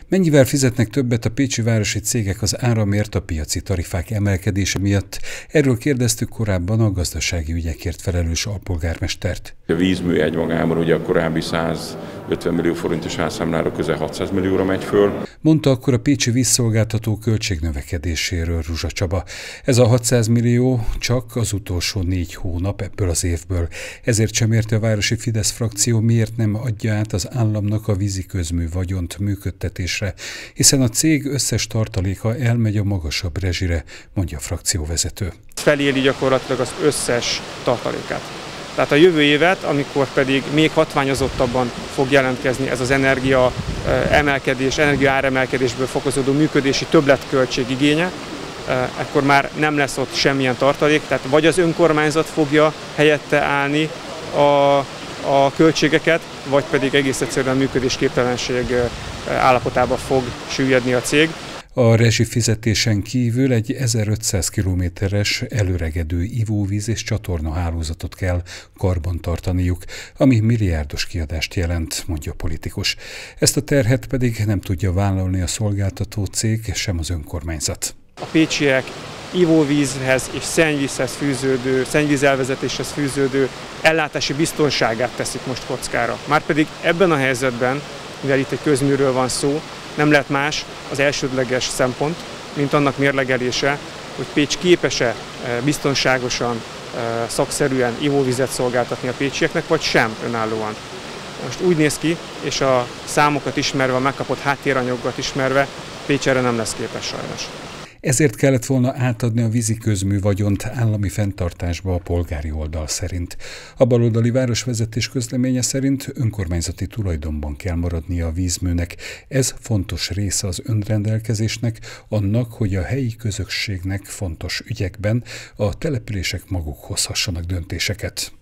Mennyivel fizetnek többet a pécsi városi cégek az áramért a piaci tarifák emelkedése miatt? Erről kérdeztük korábban a gazdasági ügyekért felelős alpolgármestert. A vízmű egymagában ugye a korábbi 150 millió forintos árszámlára közel 600 millióra megy föl. Mondta akkor a pécsi vízszolgáltató költségnövekedéséről Ruzsa Csaba. Ez a 600 millió csak az utolsó 4 hónap ebből az évből. Ezért sem érti a városi Fidesz frakció, miért nem adja át az államnak a víziközmű vagyont működtetésre, hiszen a cég összes tartaléka elmegy a magasabb rezsire, mondja a frakcióvezető. Feléli gyakorlatilag az összes tartalékát. Tehát a jövő évet, amikor pedig még hatványozottabban fog jelentkezni ez az energia áremelkedésből fokozódó működési többletköltség igénye, akkor már nem lesz ott semmilyen tartalék, tehát vagy az önkormányzat fogja helyette állni a költségeket, vagy pedig egész egyszerűen működésképtelenség állapotába fog süllyedni a cég. A rezsifizetésen kívül egy 1500 kilométeres előregedő ivóvíz és csatorna hálózatot kell karbantartaniuk, ami milliárdos kiadást jelent, mondja a politikus. Ezt a terhet pedig nem tudja vállalni a szolgáltató cég, sem az önkormányzat. A pécsiek ivóvízhez és szennyvízelvezetéshez fűződő ellátási biztonságát teszik most kockára. Márpedig ebben a helyzetben, mivel itt egy közműről van szó, nem lehet más az elsődleges szempont, mint annak mérlegelése, hogy Pécs képes-e biztonságosan, szakszerűen ivóvizet szolgáltatni a pécsieknek, vagy sem önállóan. Most úgy néz ki, és a számokat ismerve, a megkapott háttéranyagokat ismerve, Pécs erre nem lesz képes sajnos. Ezért kellett volna átadni a víziközmű vagyont állami fenntartásba a polgári oldal szerint. A baloldali városvezetés közleménye szerint önkormányzati tulajdonban kell maradnia a vízműnek. Ez fontos része az önrendelkezésnek, annak, hogy a helyi közösségnek fontos ügyekben a települések maguk hozhassanak döntéseket.